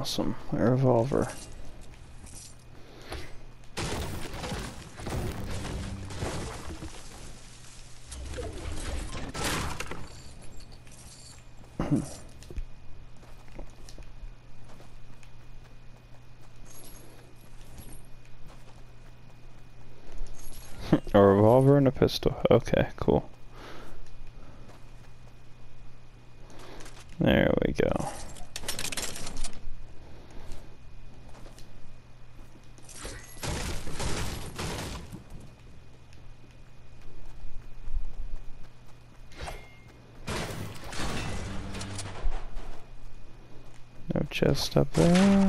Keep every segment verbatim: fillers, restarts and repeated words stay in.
Awesome. A revolver. A revolver and a pistol. Okay, cool. There we go. No chest up there.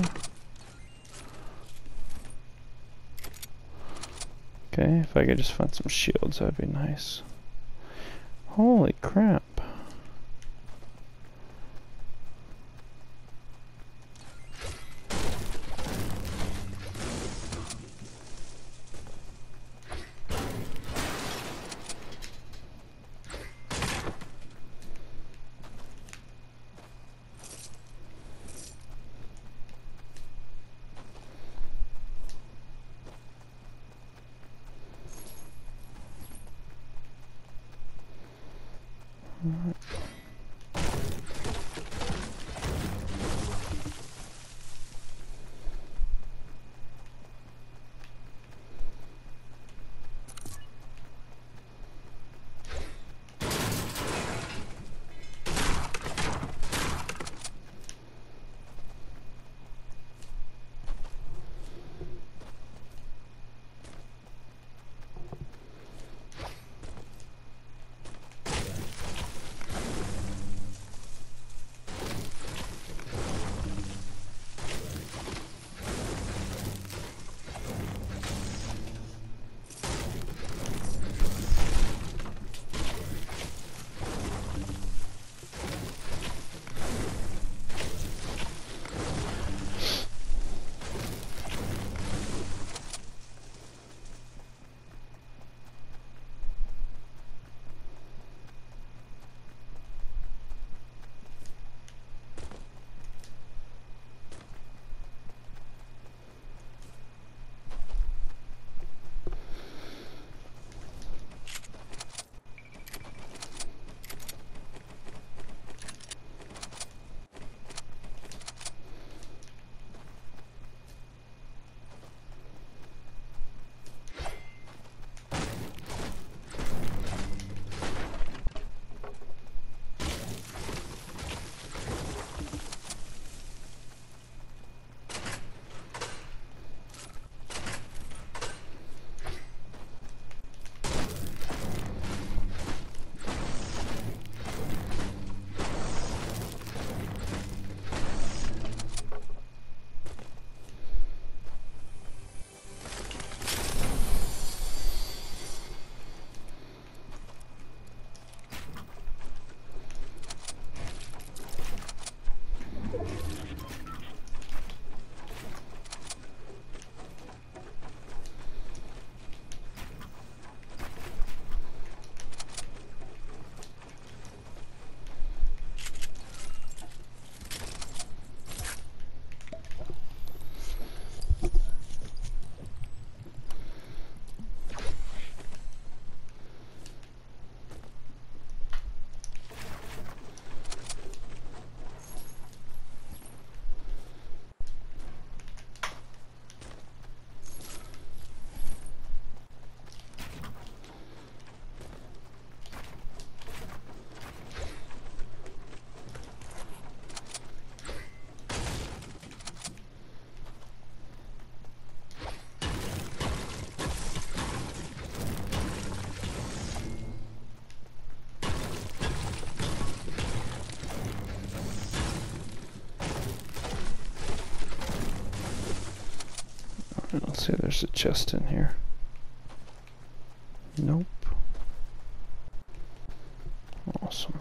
Okay, if I could just find some shields, that'd be nice. Holy crap. Alright. Let's see, there's a chest in here. Nope. Awesome.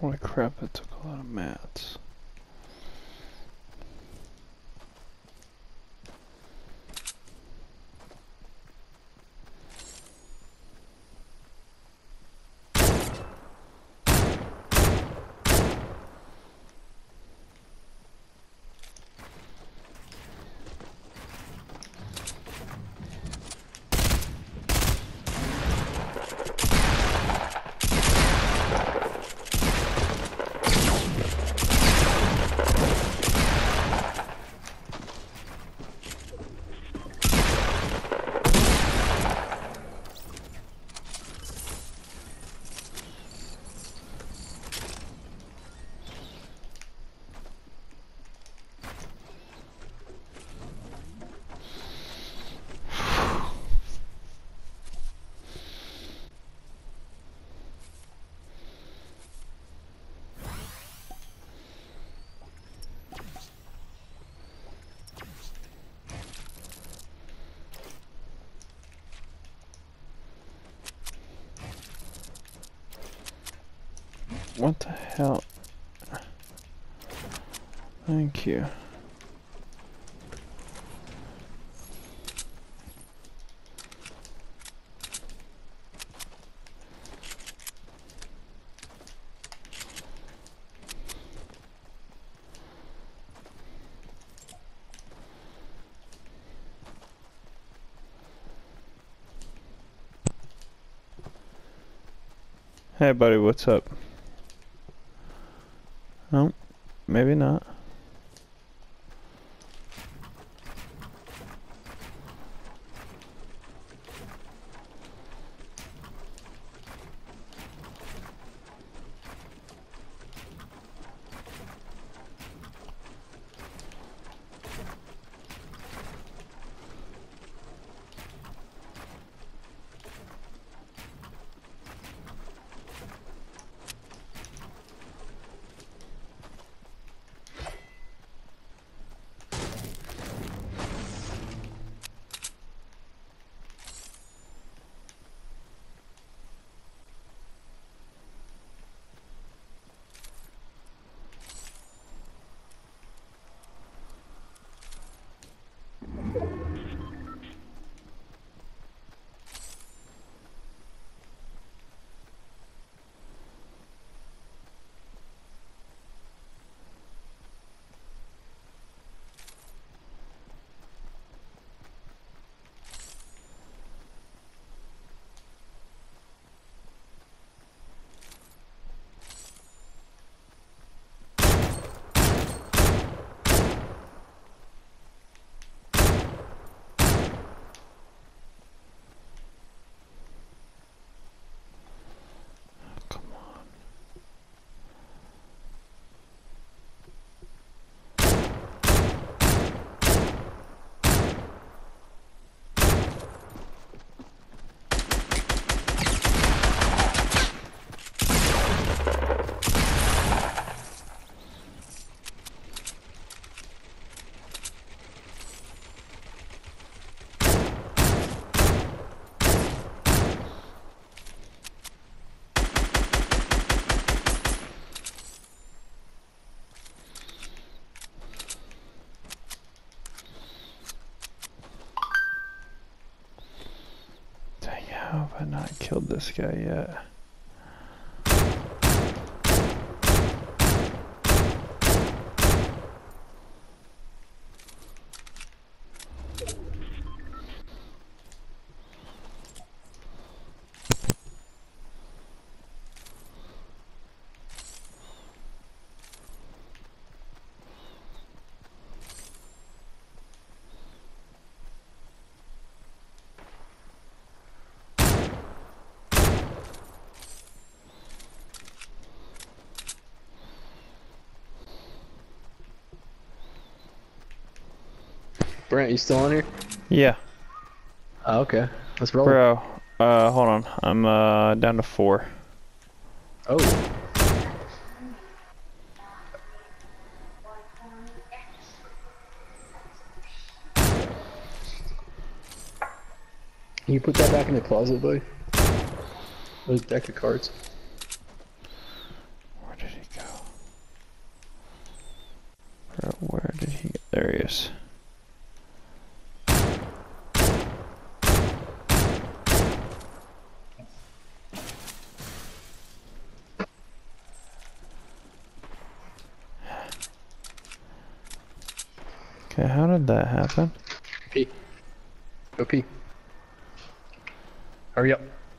Holy crap, that took a lot of mats. What the hell? Thank you. Hey buddy, what's up? Oh, maybe not. How have I not killed this guy yet? Brent, you still on here? Yeah. Oh, okay. Let's roll. Bro, uh, hold on. I'm uh down to four. Oh. Can you put that back in the closet, buddy? Those deck of cards. Where did he Bro, where did he get? There he is. Okay, how did that happen? Pee. Go pee. Hurry up.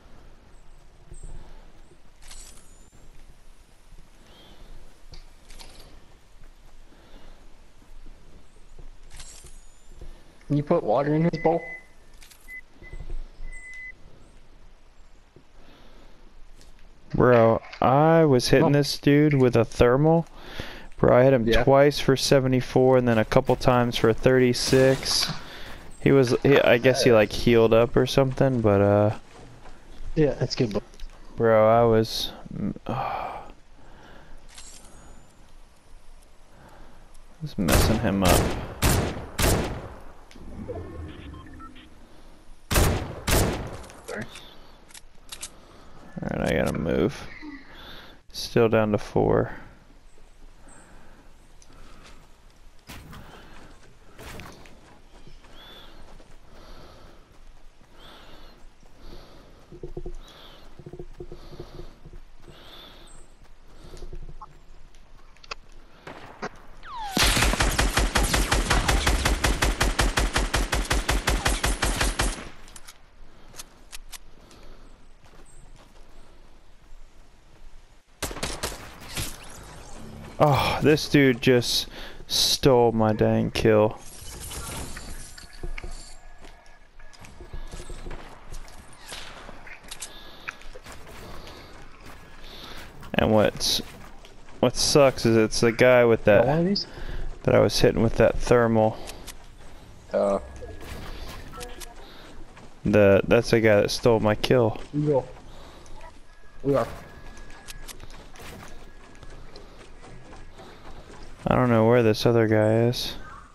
Can you put water in his bowl? Bro, I was hitting Oh. this dude with a thermal. Bro, I hit him Yeah. twice for seventy-four and then a couple times for thirty-six. He was, he, I guess he like healed up or something, but uh... Yeah, that's good. Bro, I was... Oh, I was messing him up. Sorry. Alright, I gotta move. Still down to four. Oh, this dude just stole my dang kill. And what's what sucks is it's the guy with Got one that of these? that I was hitting with that thermal. Uh, The that's the guy that stole my kill. we go. We are. I don't know where this other guy is.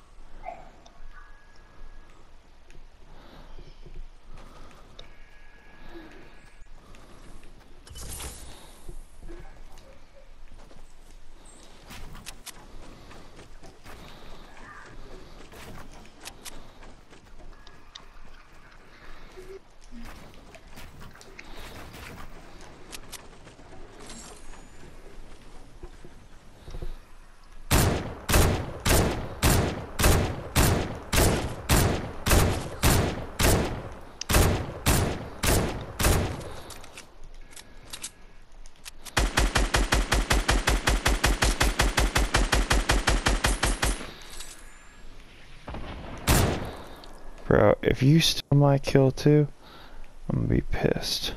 Bro, if you steal my kill too, I'm gonna be pissed.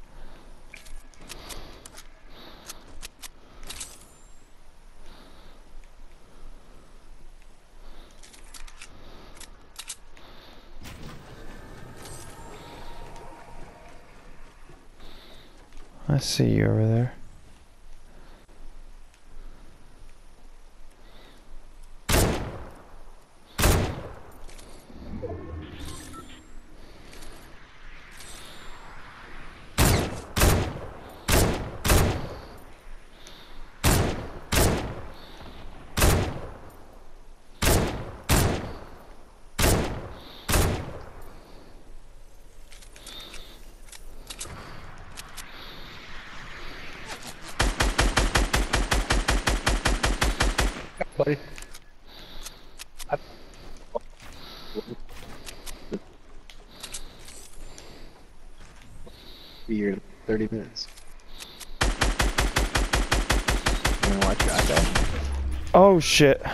I see you over there. Buddy. I... Be here in thirty minutes. You wanna watch your iPad? Oh shit.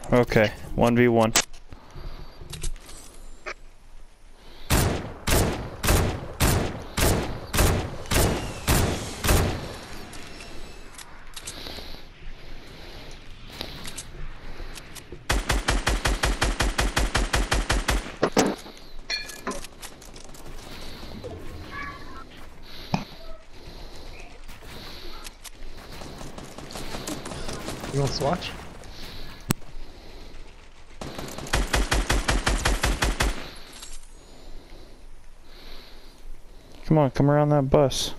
Okay, one v one. You want Swatch? Come on, come around that bus.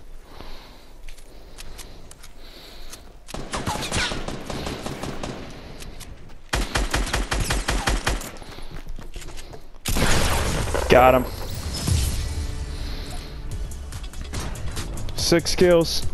Got him. Six kills.